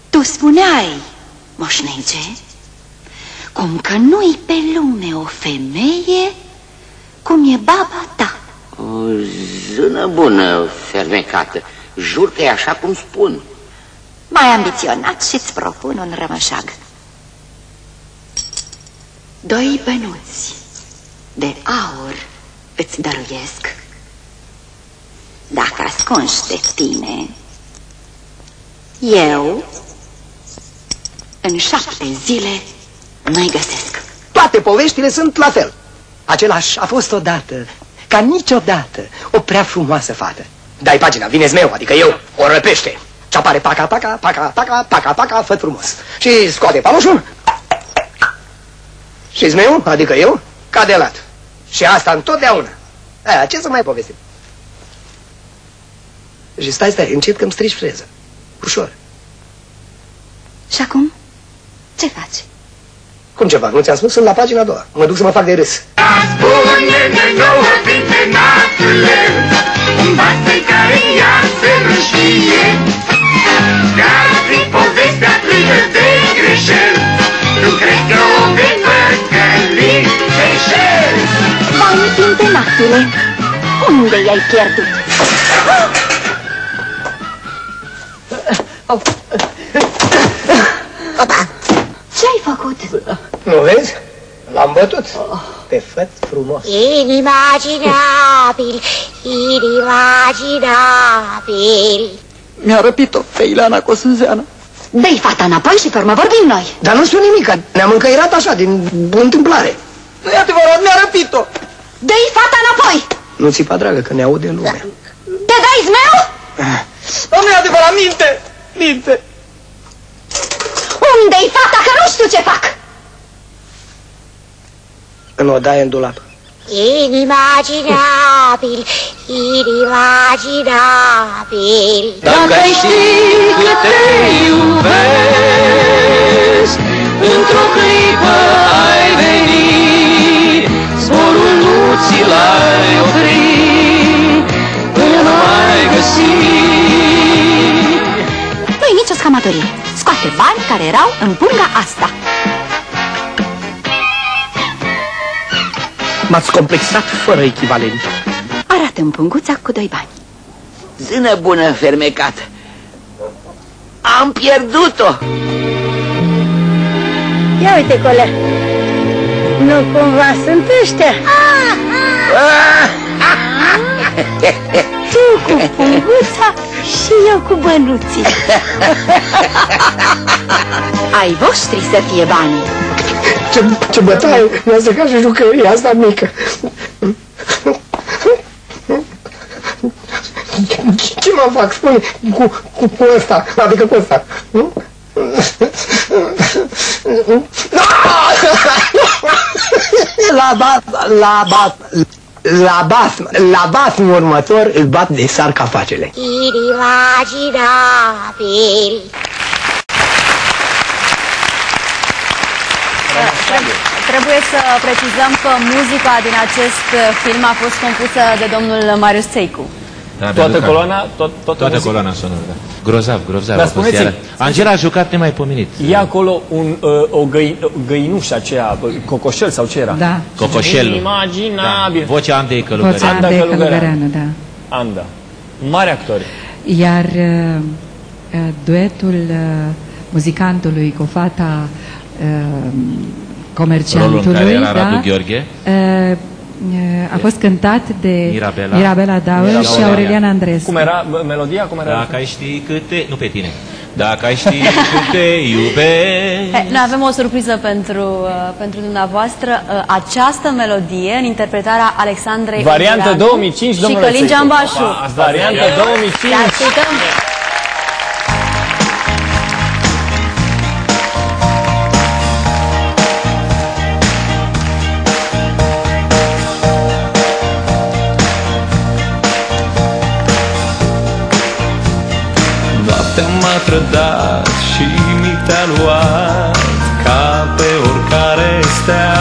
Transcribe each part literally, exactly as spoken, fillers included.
Tu spuneai, moșnege, cum că nu-i pe lume o femeie cum e baba ta. O zână bună, fermecată. Jur că e așa cum spun. Mai ambiționat și-ți propun un rămășag. Doi bănuți de aur îți dăruiesc. Dacă ascunși de tine, eu în șapte zile nu-i găsesc. Toate poveștile sunt la fel. Același a fost odată, ca niciodată, o prea frumoasă fată. Dai pagina, vine zmeu, adică eu, o răpește. Și apare paca, paca, paca, paca, paca, paca, făt frumos. Și scoate paloșul. Și zmeu, adică eu, cade lat. Și asta întotdeauna. Aia, ce să mai povestim? Și stai, stai, încet că îmi strici freză. Ușor. Și acum, ce faci? Cum ce fac? Nu ți-am spus? Sunt la pagina a doua. Mă duc să mă fac de râs. Spune-ne nouă, minunatule, învață-i care ea să nu știe. Dar fi povestea plină de greșeli, tu crezi că o vei păcăli deșel. Vai, minunatule, unde i-ai pierdut? Ce-ai făcut? Nu vezi? L-am bătut. Pe făt frumos. Inimaginabil, inimaginabil. Mi-a răpit-o pe Ileana Cosânzeană. Dă-i fata înapoi și pe urmă vorbim noi. Dar nu știu nimic, ne-am încăierat așa, din întâmplare. Nu e adevărat, mi-a răpit-o. Dă-i fata înapoi. Nu țipa, dragă, că ne aude lumea. Te dai zmeu? Nu e adevărat, minte, minte. Unde-i fata, că nu știu ce fac? În odaie, în dulap. Inimaginabil, inimaginabil. Dacă-i știi că te iubesc, într-o clipă ai venit, zborul nu ți l-ai oprit, până nu ai găsit. Nu-i nicio scamatorie. Scoate bani care erau în purga asta. M-ați complexat fără echivalent. Arată-mi punguța cu doi bani. Zână bună, fermecată. Am pierdut-o. Ia uite, colea. Nu cumva sunt ăștia? Tu cu punguța și eu cu bănuții. Ai voștri să fie banii. Ce, ce bătaie, mi-a stricat și jucăria asta mică. Ce mă fac? Spune, cu, cu, cu ăsta, adică cu ăsta. La bas, la bas, la bas, la basmul următor îl bat de sarcafagele. Inimaginabil. Trebuie să precizăm că muzica din acest film a fost compusă de domnul Marius Țeicu. Da, toată coloana, tot, tot toată coloana sonoră, da. Grozav, grozav. Dar spuneți-mi, Angela a jucat nemaipomenit. E acolo un, uh, o găi, găinușă aceea, cocoșel sau ce era? Da. Cocoșelul. Imaginabil. Da. Vocea Andei Călugăreanu. Vocea Andei Călugăreanu, da. Anda. Mari actori. Iar uh, duetul uh, muzicantului cu fata uh, comerciantului, rolul în care era da, Radu Gheorghe, uh, a fost cântat de Mirabela, Mirabela Daur și Aurelian Andrescu. Cum era melodia? Cum era? Dacă ai ști câte... Nu pe tine. Dacă ai ști câte iubești... Noi avem o surpriză pentru, uh, pentru dumneavoastră. Uh, această melodie în interpretarea Alexandrei Variantă două mii cinci, și domnule Călin Țeicu. Giambașu. Variantă două mii cinci. Ascultăm. M-a trădat și mi te-a luat ca pe oricare stea.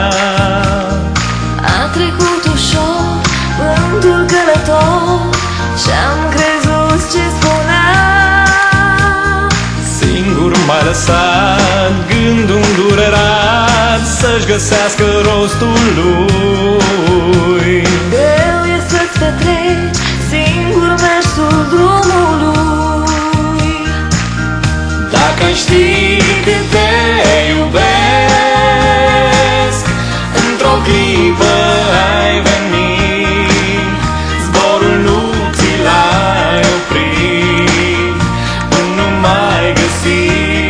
A trecut ușor vântul călător și-am crezut ce spunea. Singur mai lăsat gândul îndurerat să-și găsească rostul lui. Greu e să-ți petreci singur mersul drumului. Dacă ai ști cât te iubesc, într-o clipă ai venit, zborul nu ți l-ai oprit, nu mai găsi.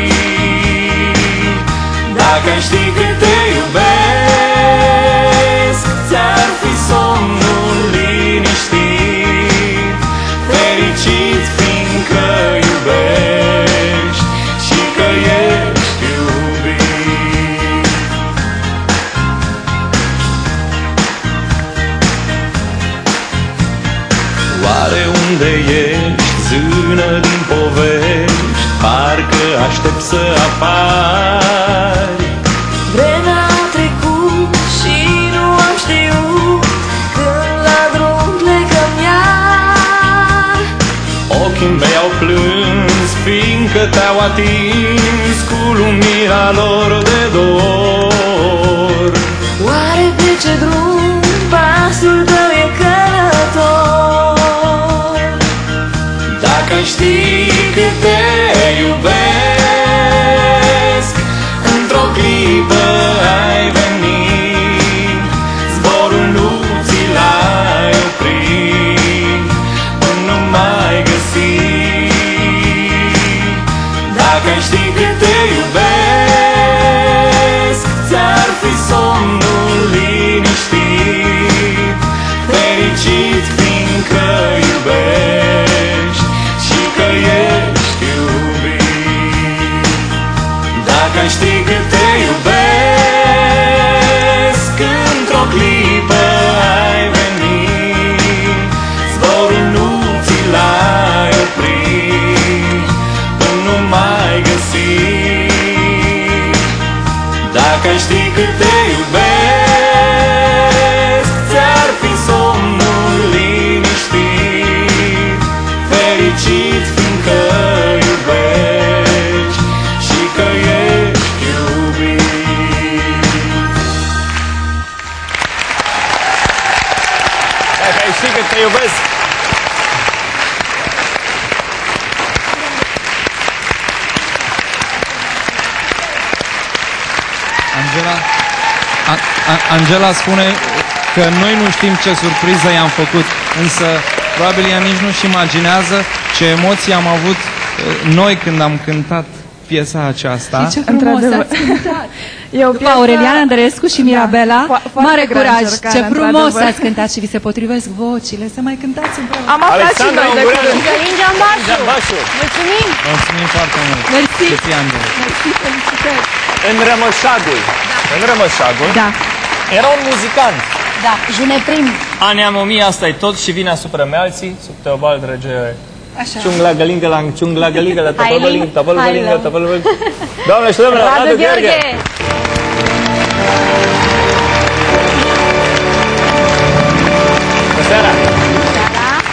Dacă ai ști cât te iubesc, ți-ar fi somnul liniștit, fericit fiindcă iubești și că ești iubit. Oare unde ești, zână din povești, parcă aștept să apari? Vremea a trecut și nu am știut când la drum plecăm iar. Ochii mei au plâns fiindcă te-au atins cu lumina lor de dor. Oare pe ce drum pasul tău e călător? Dacă ai ști cât te iubesc, într-o clipă ai venit, zborul nu ți l-ai oprit, nu mai găsi. Dacă ai ști cât te iubesc, ți-ar fi somnul liniștit, fericit fiindcă iubești și că ești iubit. Dacă ai ști cât te iubesc, într-o clipă ai venit, zborul nu ți l-ai oprit, nu mai găsi. Dacă ai ști cât te iubesc, ți-ar fi somnul liniștit, fericit fiindcă iubești și că ești iubit. Dacă ai ști cât te iubesc. Angela, A, A, Angela spune că noi nu știm ce surpriză i-am făcut, însă probabil ea nici nu-și imaginează ce emoții am avut uh, noi când am cântat piesa aceasta. Și ce frumos ați cântat! Eu După Aurelian Andreescu și Mirabela, da, mare curaj, ce frumos ați cântat și vi se potrivesc vocile, să mai cântați împreună. Am aflat și noi de curând. Călin Giambașu! Mulțumim! Mulțumim foarte mult! Mersi! Mersi, felicitări! În Rămășagul. Da. În Rămășagul. Da. Era un muzicant. Da, Juneprim. Anii amomii, asta e tot și vine asupra mea alții, sub Teobald rege. Așa. Ciungla gălingă lang, ciungla gălingă, la tăpăl găling, tăpăl gălingă, tăpăl găling. Doamne și domnule, Radu Gheorghe! Gheorghe.